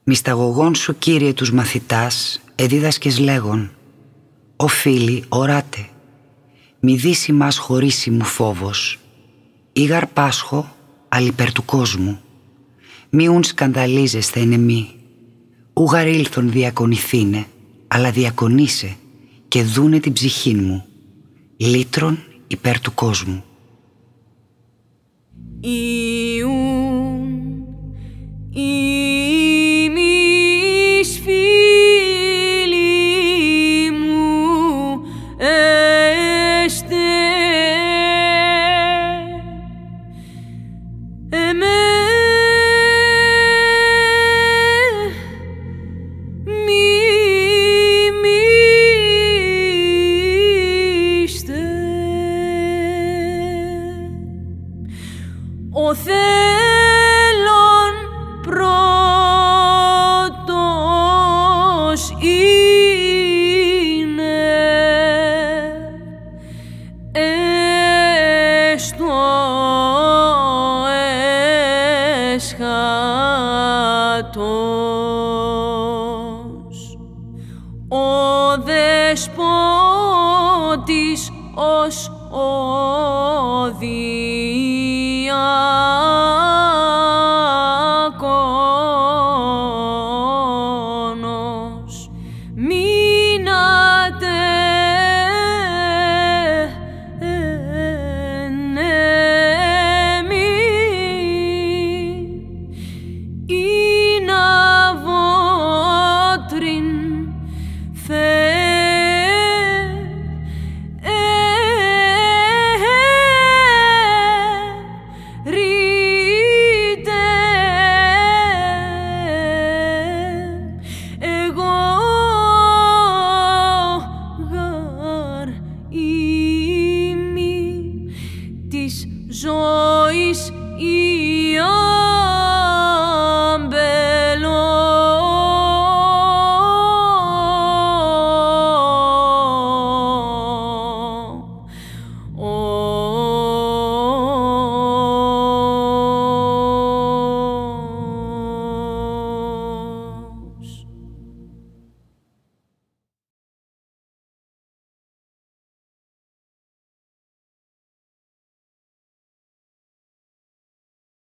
Μυσταγωγών σου, Κύριε, τους μαθητάς εδίδασκες λέγον: «Ω φίλοι, οράτε, μη δύσει μας χωρίσιμου φόβος, ήγαρ πάσχω αλ υπέρ του κόσμου, μη ουν σκανδαλίζεσθε εν εμή, ούγαρ ήλθον διακονηθήνε, αλλά διακονήσε και δούνε την ψυχήν μου, λύτρον υπέρ του κόσμου». Ημείς φίλοι μου έστε, μιμήστε ο θέλων πρώτος είναι έστω έσχατος, ο δεσπότης ως όδη.